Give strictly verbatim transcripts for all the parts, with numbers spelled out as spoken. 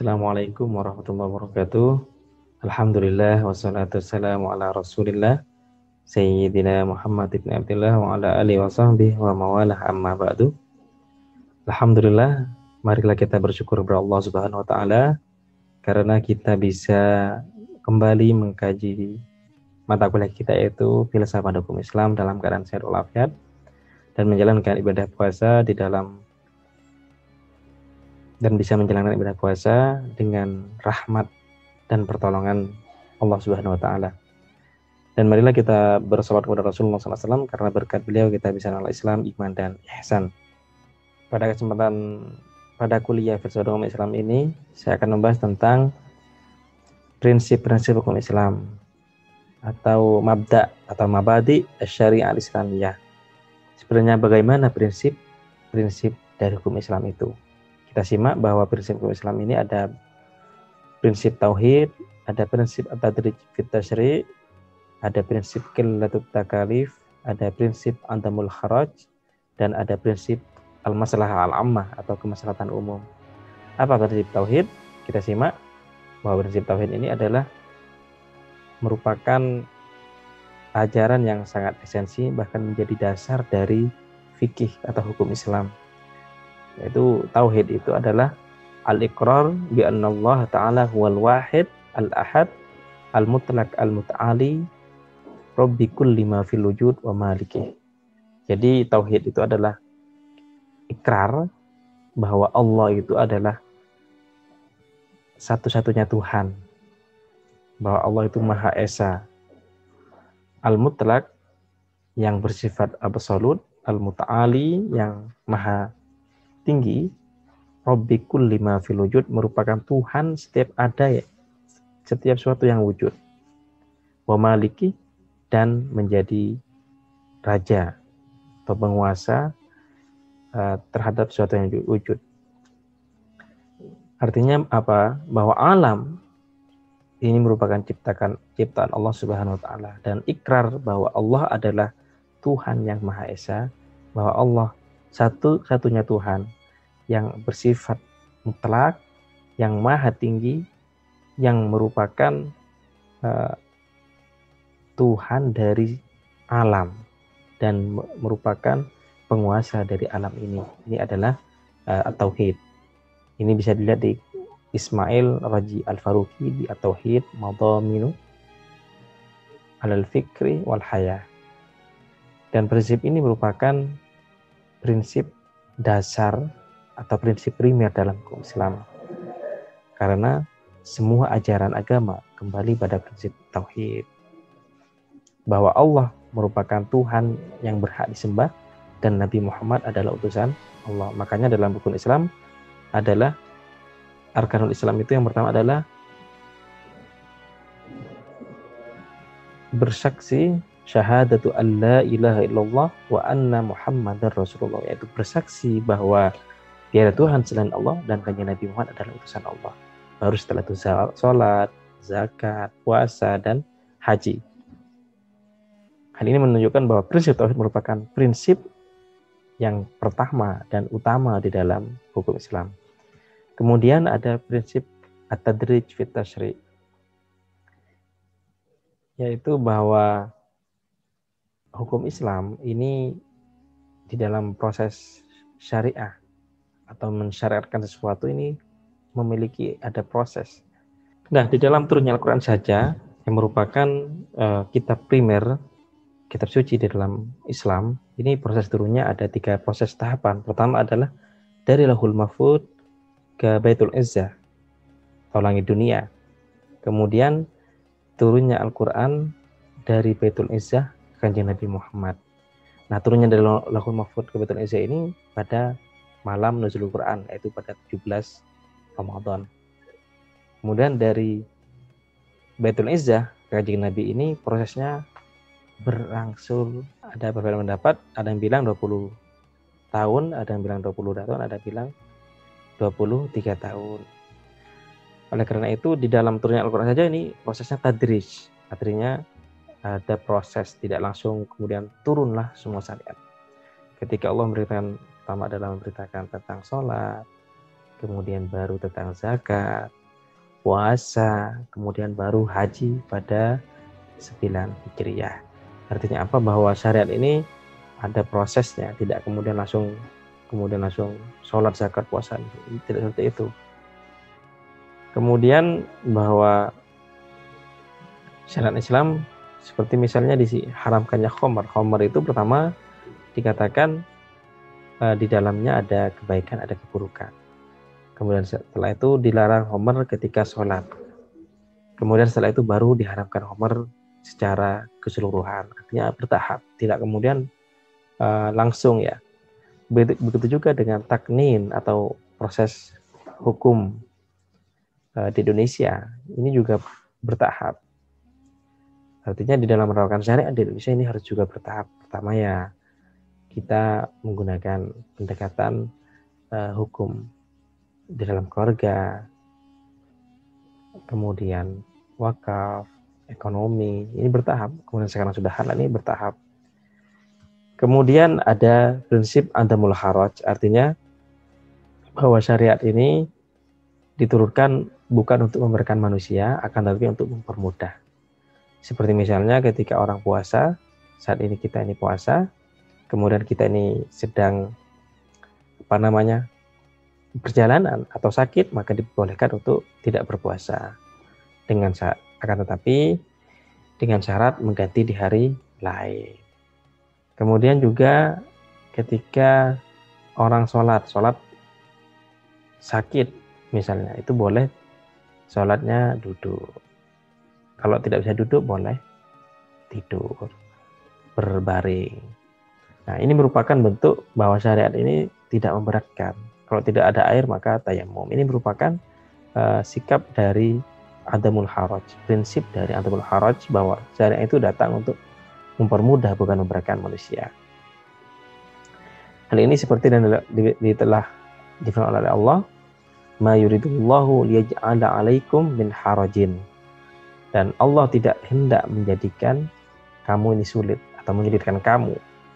Assalamualaikum warahmatullahi wabarakatuh. Alhamdulillah wassalatu wassalamu ala Rasulillah Sayyidina Muhammad ibn Abdullah wa ala alihi wa sahbihi wa mawalah amma ba'du. Alhamdulillah, marilah kita bersyukur kepada Allah Subhanahu wa taala karena kita bisa kembali mengkaji mata kuliah kita, yaitu filsafat hukum Islam dalam keadaan sehat walafiat dan menjalankan ibadah puasa di dalam dan bisa menjalankan ibadah puasa dengan rahmat dan pertolongan Allah Subhanahu wa taala. Dan marilah kita bersalawat kepada Rasulullah sallallahu alaihi wasallam karena berkat beliau kita bisa mengenal Islam, iman dan ihsan. Pada kesempatan pada kuliah filsafat hukum Islam ini, saya akan membahas tentang prinsip-prinsip hukum Islam atau mabda atau mabadi syariah al-Islamiyah. Sebenarnya bagaimana prinsip-prinsip dari hukum Islam itu? Kita simak bahwa prinsip hukum Islam ini ada prinsip tauhid, ada prinsip at-tadrij fit tasyri', ada prinsip qillatut takalif, ada prinsip adamul kharaj, dan ada prinsip al-maslahah al-ammah atau kemaslahatan umum. Apa prinsip tauhid? Kita simak bahwa prinsip tauhid ini adalah merupakan ajaran yang sangat esensi, bahkan menjadi dasar dari fikih atau hukum Islam. Yaitu tauhid itu adalah al-iqrar bi anna Allah ta'ala huwal wahid al-ahad al-mutlaq al-muta'ali rabbi kulli ma fil wujud wa maliki. Jadi tauhid itu adalah ikrar bahwa Allah itu adalah satu-satunya Tuhan, bahwa Allah itu Maha Esa, al-mutlaq yang bersifat absolut, al-muta'ali yang maha tinggi, Rabbi kulli ma fil wujud merupakan Tuhan setiap ada ya, setiap sesuatu yang wujud, wa maliki dan menjadi raja atau penguasa uh, terhadap sesuatu yang wujud. Artinya apa? Bahwa alam ini merupakan ciptakan ciptaan Allah Subhanahu wa taala, dan ikrar bahwa Allah adalah Tuhan yang Maha Esa, bahwa Allah satu-satunya Tuhan yang bersifat mutlak, yang maha tinggi, yang merupakan uh, Tuhan dari alam dan merupakan penguasa dari alam ini. Ini adalah uh, at-tauhid. Ini bisa dilihat di Ismail Raji Al-Faruqi di At-Tauhid Madhaminu Al-Fikri wal Haya. Dan prinsip ini merupakan prinsip dasar atau prinsip primer dalam hukum Islam. Karena semua ajaran agama kembali pada prinsip tauhid. Bahwa Allah merupakan Tuhan yang berhak disembah dan Nabi Muhammad adalah utusan Allah. Makanya dalam hukum Islam adalah arkanul Islam itu yang pertama adalah bersaksi syahadatu an la ilaha illallah wa anna muhammadar rasulullah, yaitu bersaksi bahwa tiada Tuhan selain Allah dan kanjeng Nabi Muhammad adalah utusan Allah. Baru setelah itu salat, zakat, puasa, dan haji. Hal ini menunjukkan bahwa prinsip tauhid merupakan prinsip yang pertama dan utama di dalam hukum Islam. Kemudian ada prinsip at-tadrij fit tasyri', yaitu bahwa hukum Islam ini di dalam proses syariah atau mensyariatkan sesuatu ini memiliki ada proses. Nah, di dalam turunnya Al-Quran saja yang merupakan uh, kitab primer, kitab suci di dalam Islam, ini proses turunnya ada tiga proses tahapan. Pertama adalah dari Lauhul Mahfuz ke Baitul Izzah atau langit dunia. Kemudian turunnya Al-Quran dari Baitul Izzah ke kanjeng Nabi Muhammad. Nah, turunnya dari Lauhul Mahfuz ke Baitul Izzah ini pada malam nuzul Quran, yaitu pada tujuh belas Ramadan. Kemudian dari Baitul Izzah ke kanjeng Nabi ini prosesnya berangsur, ada berbeda pendapat, ada yang bilang dua puluh tahun, ada yang bilang dua puluh tahun, ada yang bilang dua puluh tiga tahun. Oleh karena itu di dalam turunnya Al-Quran saja ini prosesnya tadrij, artinya ada proses, tidak langsung kemudian turunlah semua syariat. Ketika Allah memberitakan, pertama adalah memberitakan tentang sholat, kemudian baru tentang zakat, puasa, kemudian baru haji pada sembilan Hijriah. Artinya apa? Bahwa syariat ini ada prosesnya, tidak kemudian langsung kemudian langsung sholat, zakat, puasa, tidak seperti itu. Kemudian bahwa syariat Islam seperti misalnya diharamkannya khamar. Khamar itu pertama dikatakan uh, di dalamnya ada kebaikan, ada keburukan. Kemudian setelah itu dilarang khamar ketika sholat. Kemudian setelah itu baru diharamkan khamar secara keseluruhan. Artinya bertahap, tidak kemudian uh, langsung ya. Begitu juga dengan taknin atau proses hukum uh, di Indonesia. Ini juga bertahap. Artinya di dalam menerapkan syariat di Indonesia ini harus juga bertahap. Pertama ya kita menggunakan pendekatan uh, hukum di dalam keluarga, kemudian wakaf, ekonomi, ini bertahap. Kemudian sekarang sudah halal, ini bertahap. Kemudian ada prinsip adamul haraj, artinya bahwa syariat ini diturunkan bukan untuk memberikan manusia, akan tetapi untuk mempermudah. Seperti misalnya ketika orang puasa, saat ini kita ini puasa, kemudian kita ini sedang apa namanya perjalanan atau sakit, maka dibolehkan untuk tidak berpuasa. Dengan akan tetapi dengan syarat mengganti di hari lain. Kemudian juga ketika orang sholat, sholat sakit misalnya, itu boleh sholatnya duduk. Kalau tidak bisa duduk, boleh tidur, berbaring. Nah, ini merupakan bentuk bahwa syariat ini tidak memberatkan. Kalau tidak ada air, maka tayamum. Ini merupakan uh, sikap dari adamul haraj, prinsip dari adamul haraj, bahwa syariat itu datang untuk mempermudah, bukan memberatkan manusia. Hal ini seperti yang telah difirmankan oleh Allah, ma yuridullahu liyaj'ala 'alaikum min harajin. Dan Allah tidak hendak menjadikan kamu ini sulit atau menyulitkan kamu.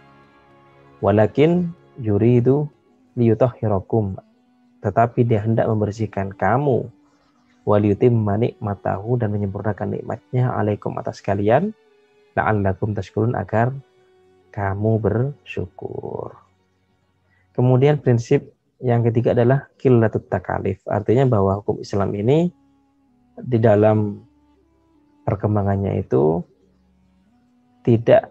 Walakin yuridu liyutahhirakum. Tetapi dia hendak membersihkan kamu. Waliyutimma nikmatahu, dan menyempurnakan nikmatnya alaikum atas kalian. La'allakum tashkurun, agar kamu bersyukur. Kemudian prinsip yang ketiga adalah qillatut takalif. Artinya bahwa hukum Islam ini di dalam perkembangannya itu tidak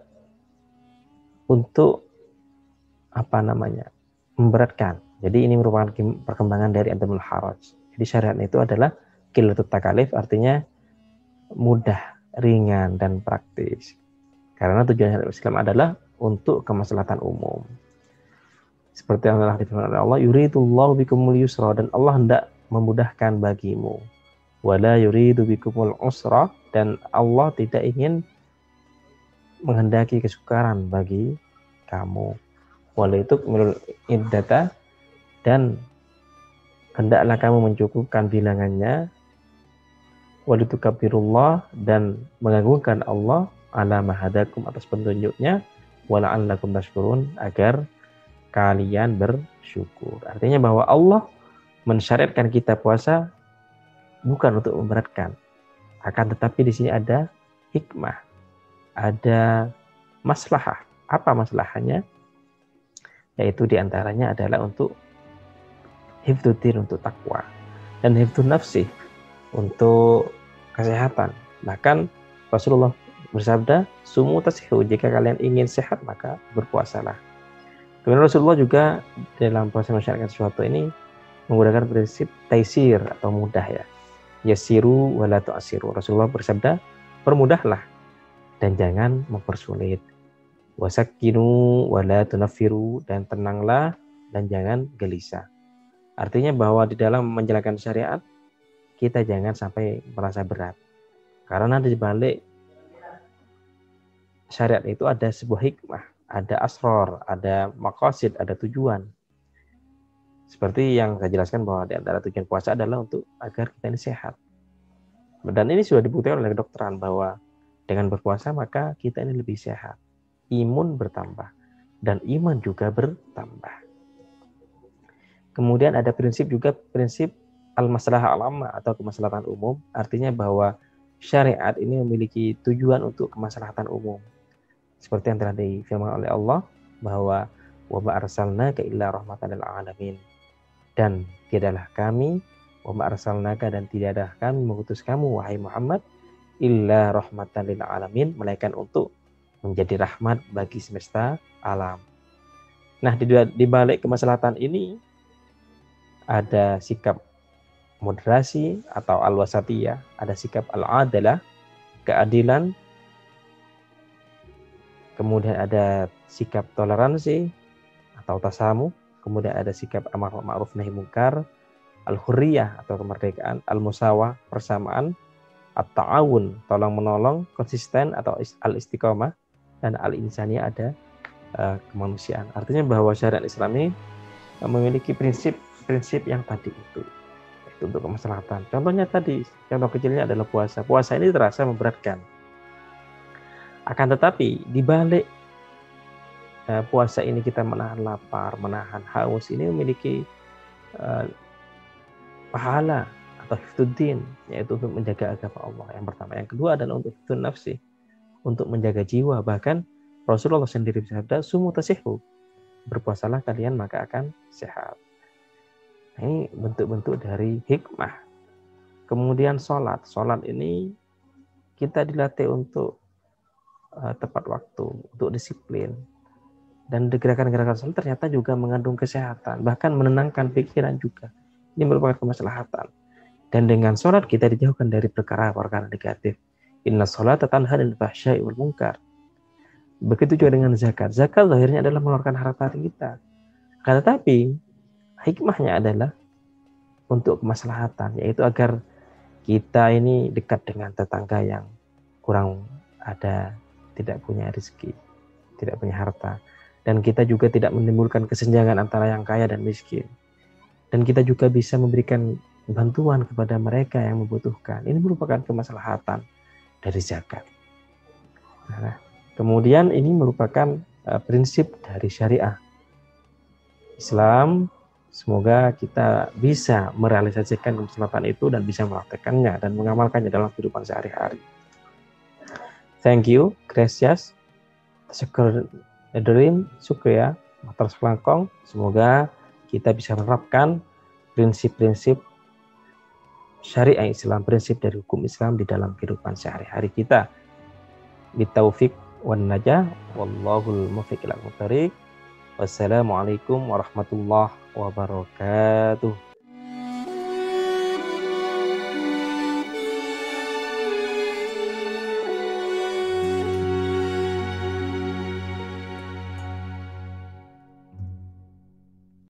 untuk apa namanya memberatkan. Jadi ini merupakan perkembangan dari adamul haraj. Jadi syariat itu adalah qillatut takalif, artinya mudah, ringan, dan praktis. Karena tujuan syariat Islam adalah untuk kemaslahatan umum. Seperti yang telah difirmankan oleh Allah, yuridullahu bikumul yusra, dan Allah hendak memudahkan bagimu. Wala yuridu bikumul usra, dan Allah tidak ingin menghendaki kesukaran bagi kamu. Wala itu menurut iddata, dan hendaklah kamu mencukupkan bilangannya. Walitukabirullah, dan mengagungkan Allah ala mahadakum, atas petunjuknya. Wala'allakum tashkurun, agar kalian bersyukur. Artinya bahwa Allah mensyariatkan kita puasa bukan untuk memberatkan, akan tetapi di sini ada hikmah, ada maslahah. Apa maslahahnya? Yaitu diantaranya adalah untuk hifdzuddin, untuk takwa, dan hifdzun nafsi, untuk kesehatan. Bahkan Rasulullah bersabda, sumu tasihu, jika kalian ingin sehat maka berpuasalah. Kemudian Rasulullah juga dalam proses mensyariatkan sesuatu ini menggunakan prinsip taisir atau mudah ya. Yasiru wala tu'asiru. Rasulullah bersabda, permudahlah dan jangan mempersulit. Wasakinu wala tunaffiru, dan tenanglah dan jangan gelisah. Artinya bahwa di dalam menjalankan syariat kita jangan sampai merasa berat. Karena di balik syariat itu ada sebuah hikmah, ada asror, ada maqasid, ada tujuan. Seperti yang saya jelaskan bahwa di antara tujuan puasa adalah untuk agar kita ini sehat. Dan ini sudah dibuktikan oleh kedokteran bahwa dengan berpuasa maka kita ini lebih sehat. Imun bertambah dan iman juga bertambah. Kemudian ada prinsip juga prinsip al-maslahah al-ammah atau kemaslahatan umum, artinya bahwa syariat ini memiliki tujuan untuk kemaslahatan umum. Seperti yang telah difirmankan oleh Allah bahwa wa ma arsalnaka illa rahmatan lil alamin. Dan tidaklah kami wa ma arsalnaka dan tidaklah kami mengutus kamu wahai Muhammad illa rahmatan lil alamin, melainkan untuk menjadi rahmat bagi semesta alam. Nah, di, di balik kemaslahatan ini ada sikap moderasi atau al-wasatiyah, ada sikap al-adalah, keadilan, kemudian ada sikap toleransi atau tasamu, kemudian ada sikap amar ma'ruf nahi munkar, al-hurriyah atau kemerdekaan, al-musawah, persamaan, at-ta'awun, tolong menolong, konsisten atau al-istiqomah, dan al-insaniyah ada uh, kemanusiaan. Artinya bahwa syariat Islam ini uh, memiliki prinsip-prinsip yang tadi itu, itu untuk kemaslahatan. Contohnya tadi, contoh kecilnya adalah puasa. Puasa ini terasa memberatkan. Akan tetapi di balik uh, puasa ini kita menahan lapar, menahan haus, ini memiliki uh, pahala atau hifdzuddin, yaitu untuk menjaga agama Allah yang pertama. Yang kedua adalah untuk hifdzun nafsi, untuk menjaga jiwa. Bahkan Rasulullah sendiri bersabda, sumu tasihhu, berpuasalah kalian maka akan sehat. Ini bentuk-bentuk dari hikmah. Kemudian sholat. Sholat ini kita dilatih untuk uh, tepat waktu, untuk disiplin. Dan gerakan-gerakan sholat ternyata juga mengandung kesehatan, bahkan menenangkan pikiran juga. Ini merupakan kemaslahatan. Dan dengan sholat kita dijauhkan dari perkara-perkara negatif. Inna sholata tanha 'anil fahsya'i wal munkar. Begitu juga dengan zakat. Zakat lahirnya adalah mengeluarkan harta kita. Akan tetapi hikmahnya adalah untuk kemaslahatan, yaitu agar kita ini dekat dengan tetangga yang kurang ada, tidak punya rezeki, tidak punya harta. Dan kita juga tidak menimbulkan kesenjangan antara yang kaya dan miskin. Dan kita juga bisa memberikan bantuan kepada mereka yang membutuhkan. Ini merupakan kemaslahatan dari zakat. Nah, kemudian ini merupakan uh, prinsip dari syariah Islam. Semoga kita bisa merealisasikan kemaslahatan itu dan bisa mempraktekannya dan mengamalkannya dalam kehidupan sehari-hari. Thank you, gracias, syukur, dream, syukriya, matur selangkong. Semoga kita bisa menerapkan prinsip-prinsip syariah Islam, prinsip dari hukum Islam di dalam kehidupan sehari-hari kita. Bitaufiq wan najah, wallahul muwaffiq ila aqwamit thoriq. Wassalamualaikum warahmatullahi wabarakatuh.